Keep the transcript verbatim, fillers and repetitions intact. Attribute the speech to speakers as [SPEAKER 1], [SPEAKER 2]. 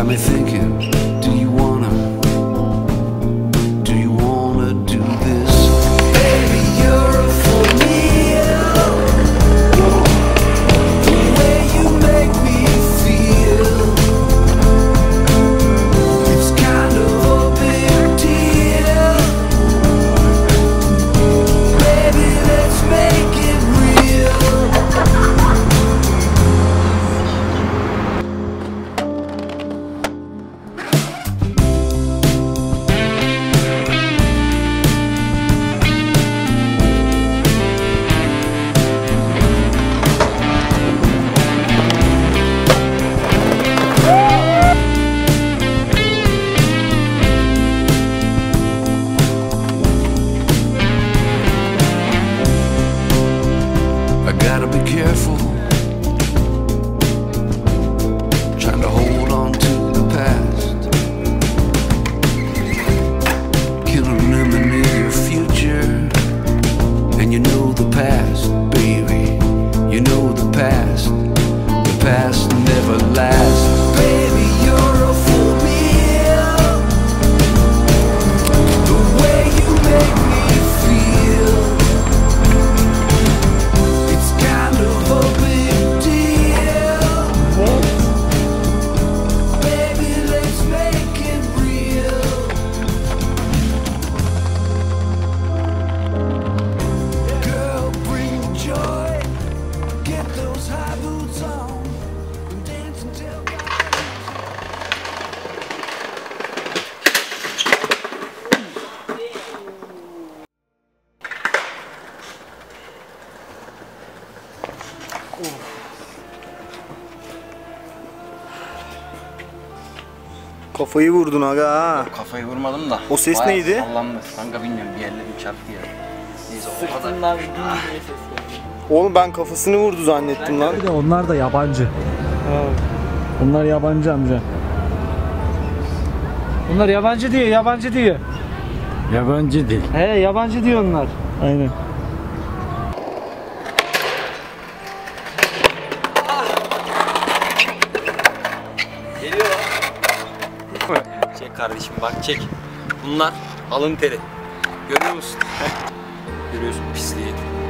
[SPEAKER 1] got me thinking, do you wanna, do you wanna do this? Baby, you're a fool me, the way you make me feel. It's kind of a big deal. Baby, let's make it real. I gotta be careful, trying to hold on to the past. Can't eliminate your future, and you know the past, baby. You know the past, the past never lasts. Baby, you're a fool me, the way you make me feel. It's kind of a big deal. Baby, let's make it real. Girl, bring the joy. Get those high boots on and dance until
[SPEAKER 2] Kafayı vurdun aga ha.
[SPEAKER 3] Kafayı vurmadım da.
[SPEAKER 2] O ses
[SPEAKER 3] bayağı
[SPEAKER 2] neydi?
[SPEAKER 3] sallandı. Kanka bilmiyorum, bir yerlerim çarptı ya. Neyse o kadar.
[SPEAKER 2] Oğlum ben kafasını vurdu zannettim lan.
[SPEAKER 4] Bir de onlar da yabancı. Onlar yabancı amca.
[SPEAKER 5] Bunlar yabancı diyor, yabancı diyor.
[SPEAKER 4] Yabancı değil.
[SPEAKER 5] He, yabancı diyor onlar.
[SPEAKER 4] Aynen.
[SPEAKER 3] Geliyor lan. Çek kardeşim bak, çek. Bunlar alın teri. Görüyor musun? Görüyorsun pisliği.